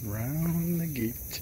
Round the gate.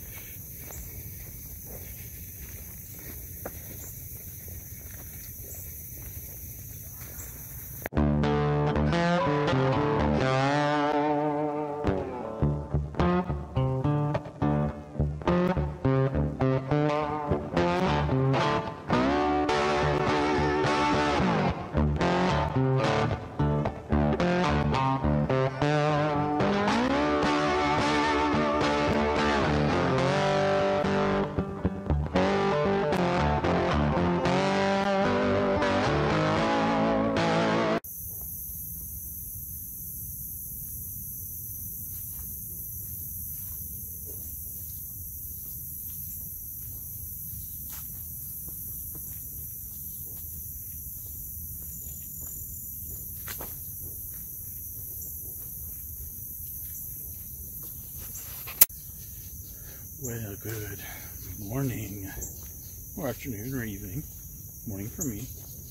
Well, good morning, or afternoon, or evening. Morning for me.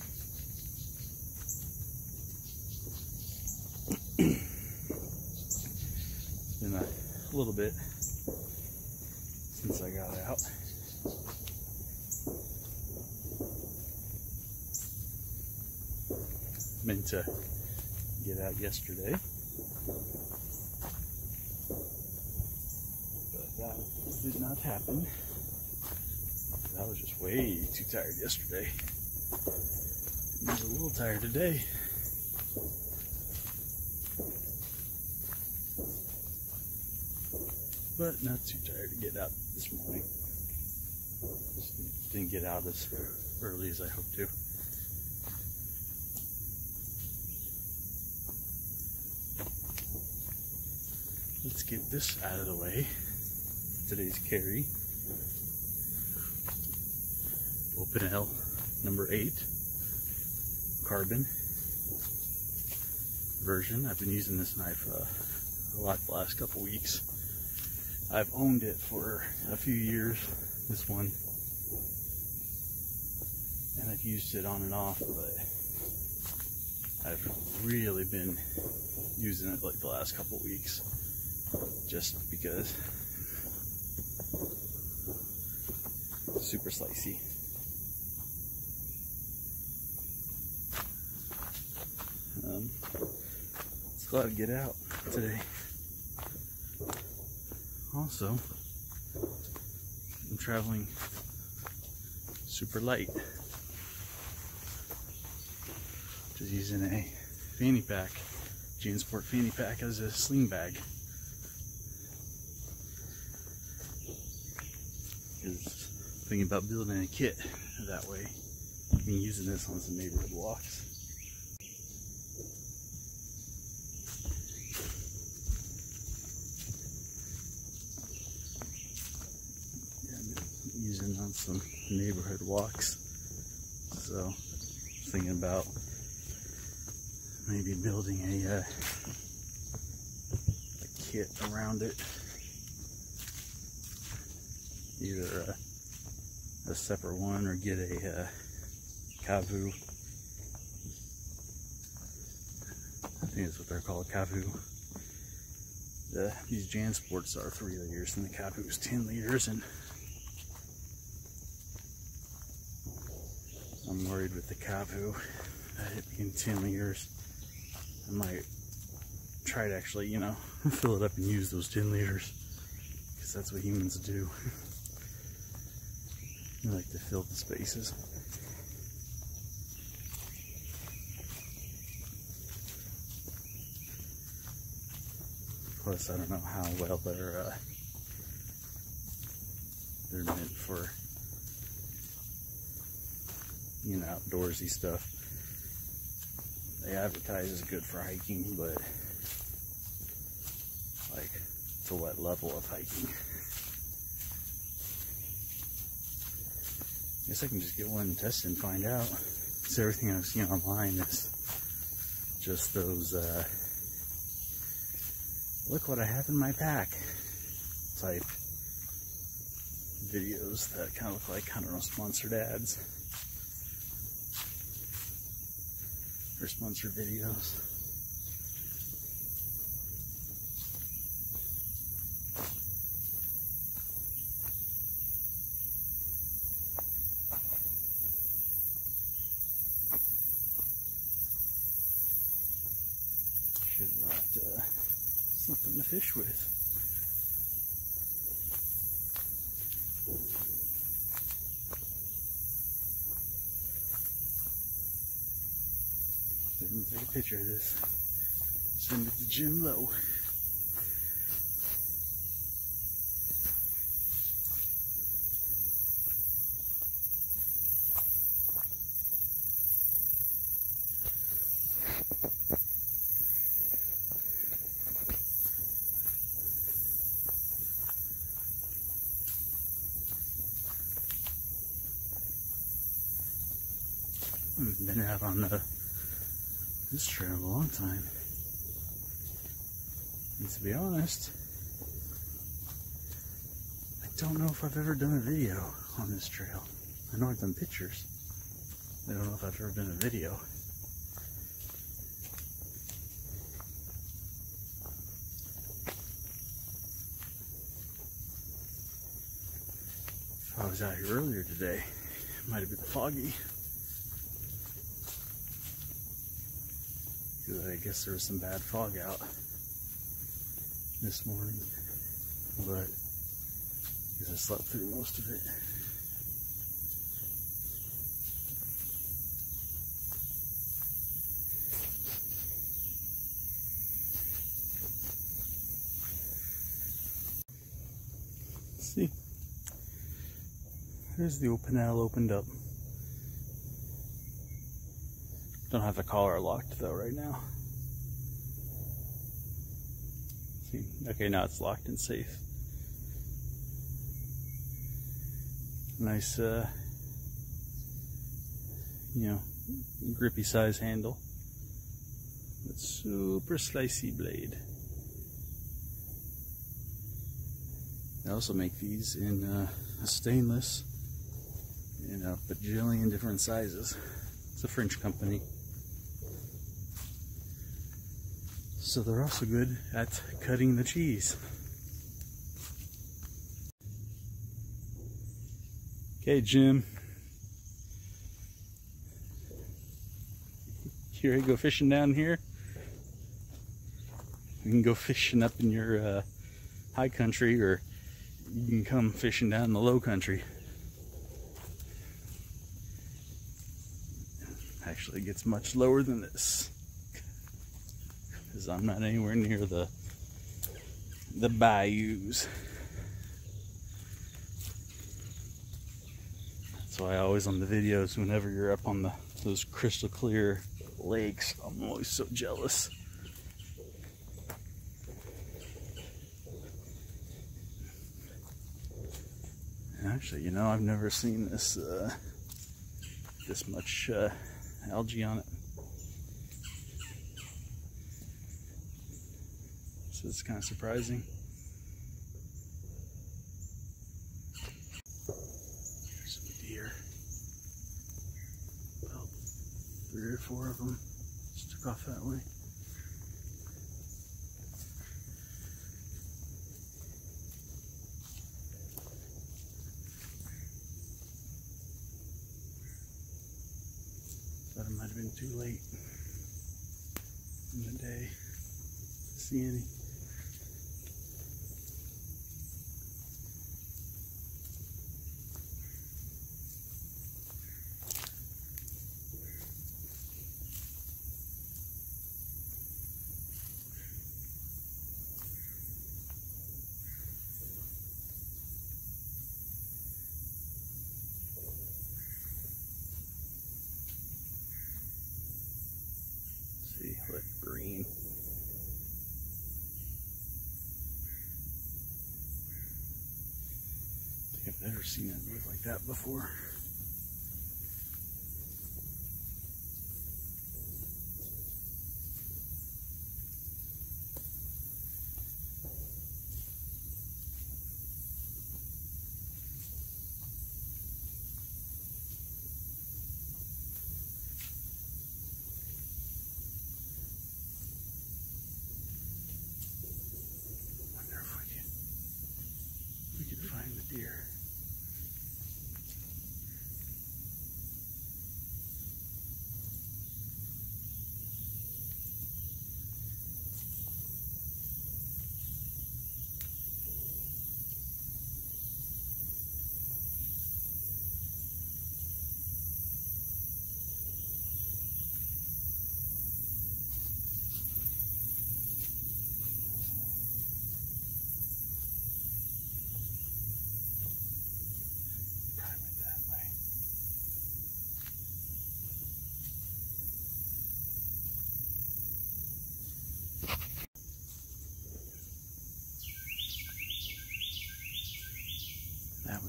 It's been a little bit since I got out. Meant to get out yesterday, but that did not happen. I was just way too tired yesterday. I was a little tired today. But not too tired to get out this morning. Just didn't get out as early as I hoped to. Let's get this out of the way. Today's carry. Open L number 8. Carbon version. I've been using this knife a lot the last couple weeks. I've owned it for a few years, this one, and I've used it on and off, but I've really been using it like the last couple weeks, just because it's super slicey. It's glad to get out today. Also, I'm traveling super light. Just using a fanny pack, JanSport fanny pack as a sling bag. Because thinking about building a kit that way. I've been using this on some neighborhood walks. Using on some neighborhood walks, so thinking about maybe building a kit around it, either a separate one or get a Kavu. I think that's what they're called, Kavu. These JanSports are 3 liters and the Kavu is 10 liters, and I'm worried with the Kavu that it being 10 liters, I might try to actually, you know, fill it up and use those 10 liters, because that's what humans do. We like to fill the spaces. Plus, I don't know how well they're meant for, you know, outdoorsy stuff. They advertise as good for hiking, but like, to what level of hiking? I guess I can just get one and test it and find out. Because everything I've seen online is just those, look what I have in my pack type videos that kind of look like, I don't know, sponsored ads. Or sponsored videos. something to fish with. So I'm gonna take a picture of this. Send it to Jim Lowe. I've been out on this trail a long time. And to be honest, I don't know if I've ever done a video on this trail. I know I've done pictures. I don't know if I've ever done a video. If I was out here earlier today, it might have been foggy. I guess there was some bad fog out this morning, but I guess I slept through most of it. See, there's the canal opened up. Don't have the collar locked though right now. See, okay, now it's locked and safe. Nice, grippy size handle. But super slicey blade. They also make these in a stainless in a bajillion different sizes. It's a French company. So they're also good at cutting the cheese. Okay, Jim. You ready to go fishing down here? You can go fishing up in your high country, or you can come fishing down in the low country. Actually, it gets much lower than this, because I'm not anywhere near the bayous. That's why I always on the videos, whenever you're up on those crystal clear lakes, I'm always so jealous. And actually, I've never seen this much algae on it. So it's kind of surprising. Here's some deer. About 3 or 4 of them just took off that way. Thought it might have been too late in the day to see any. What green. I think I've never seen it look like that before.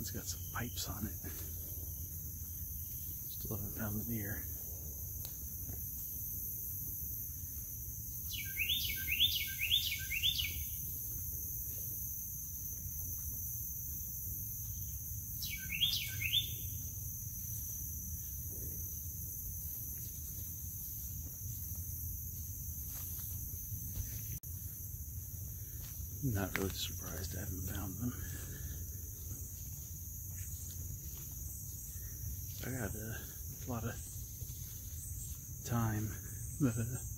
one's got some pipes on it. Still haven't found the deer. Not really surprised I haven't found them. I got a lot of time that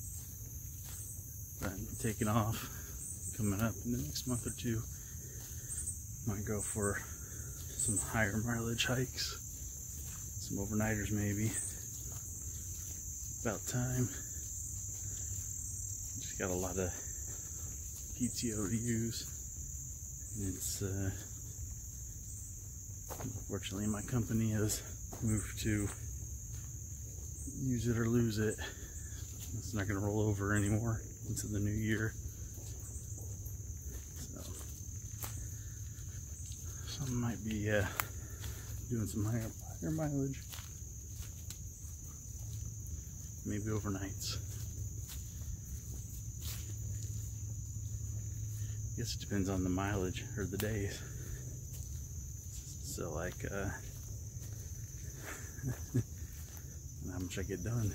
I'm taking off coming up in the next month or two. Might go for some higher mileage hikes, some overnighters maybe. About time. Just got a lot of PTO to use, and it's unfortunately my company has moved to use it or lose it. It's not going to roll over anymore into the new year, so some might be doing some higher mileage, maybe overnights. I guess it depends on the mileage or the days. So like how much I get done.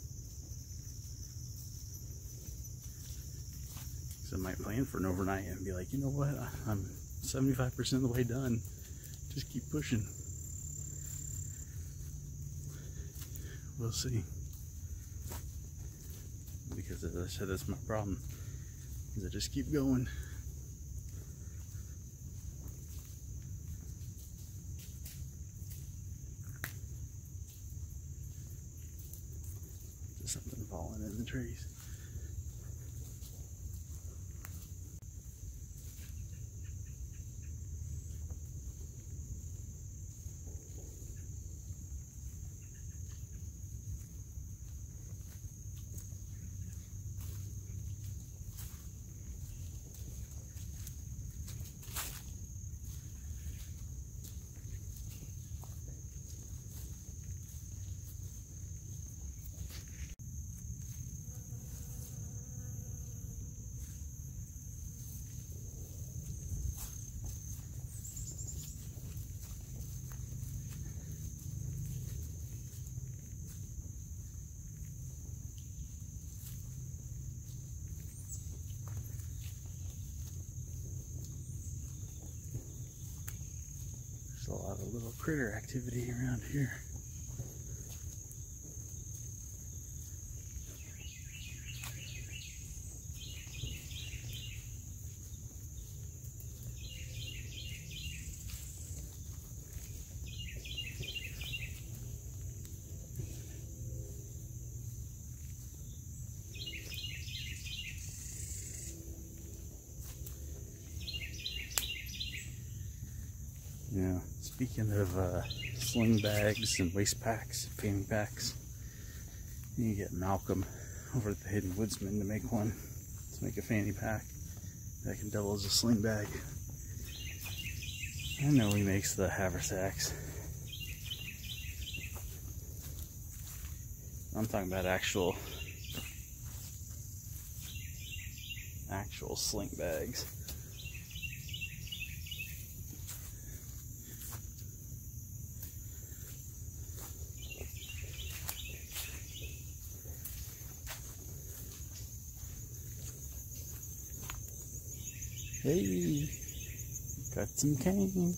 So I might plan for an overnight and be like, you know what, I'm 75% of the way done. Just keep pushing. We'll see. Because as I said, that's my problem. Is I just keep going. Something falling in the trees. There's a lot of little critter activity around here. Yeah, speaking of sling bags and waist packs, fanny packs, you get Malcolm over at the Hidden Woodsman to make one, to make a fanny pack that can double as a sling bag. I know he makes the haversacks. I'm talking about actual sling bags. Hey, got some cane.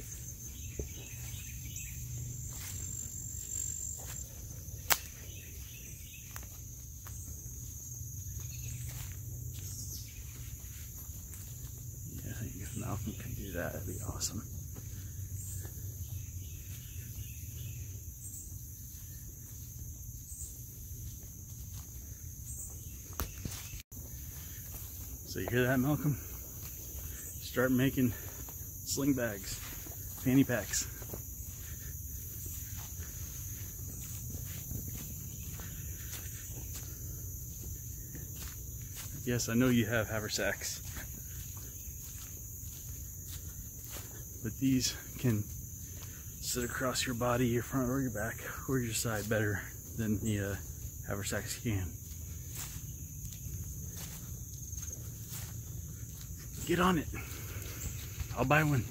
Yeah, I think if Malcolm can do that, that'd be awesome. So you hear that, Malcolm? Start making sling bags, fanny packs. Yes, I know you have haversacks, but these can sit across your body, your front or your back, or your side better than the haversacks can. Get on it. I'll buy one.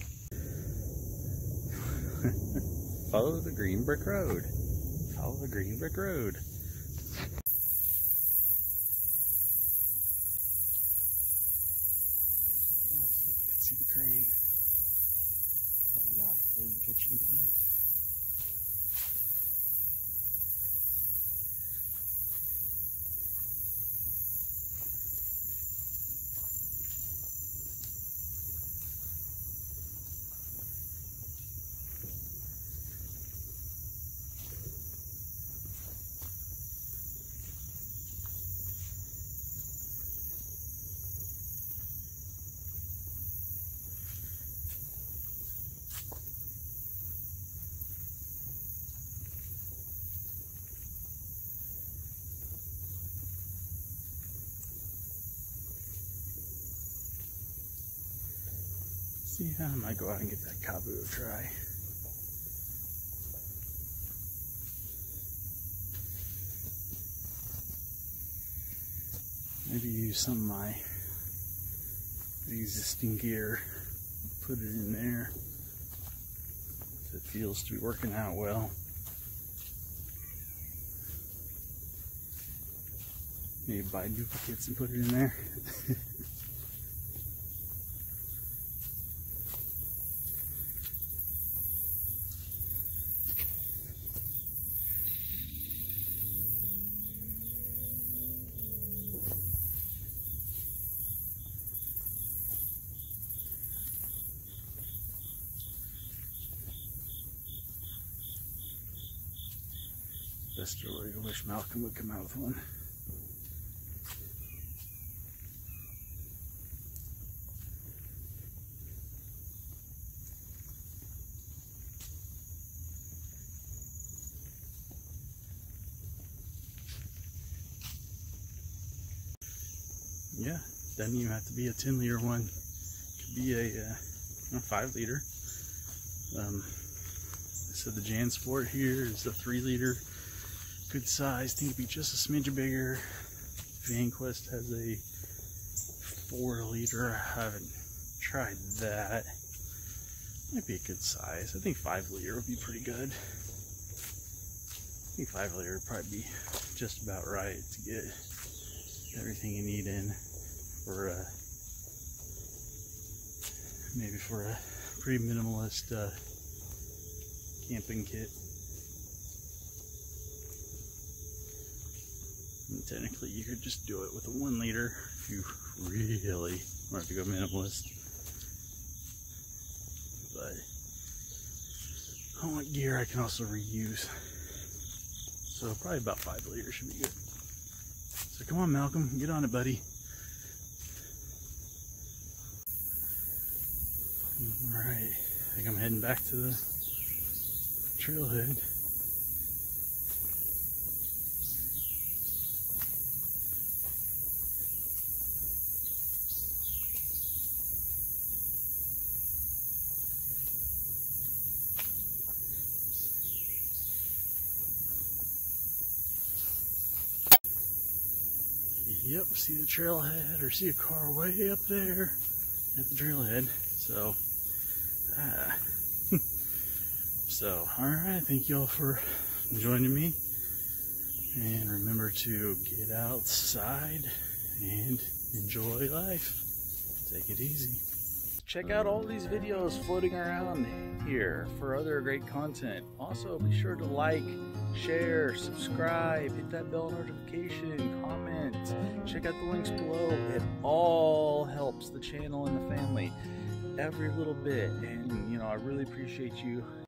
Follow the green brick road. Follow the green brick road. You can see the crane. Probably not put in the kitchen time. Yeah, I might go out and get that kabu to try. Maybe use some of my existing gear, put it in there if it feels to be working out well. Maybe buy duplicates and put it in there. Desperately wish Malcolm would come out with one. Yeah, doesn't even have to be a 10-liter one. Could be a 5-liter. So the JanSport here is a 3-liter. Good size. I think it'd be just a smidge bigger. VanQuest has a 4-liter. I haven't tried that. Might be a good size. I think 5-liter would be pretty good. I think 5-liter would probably be just about right to get everything you need in for maybe for a pretty minimalist camping kit. And technically you could just do it with a 1-liter if you really want to go minimalist. But I want gear I can also reuse. So probably about 5 liters should be good. So come on, Malcolm, get on it, buddy. Alright, I think I'm heading back to the trailhead. Yep, see the trailhead, or see a car way up there at the trailhead. So, alright, thank you all for joining me. And remember to get outside and enjoy life. Take it easy. Check out all these videos floating around here for other great content. Also, be sure to like, share, subscribe, hit that bell notification, comment, check out the links below. It all helps the channel and the family every little bit, and I really appreciate you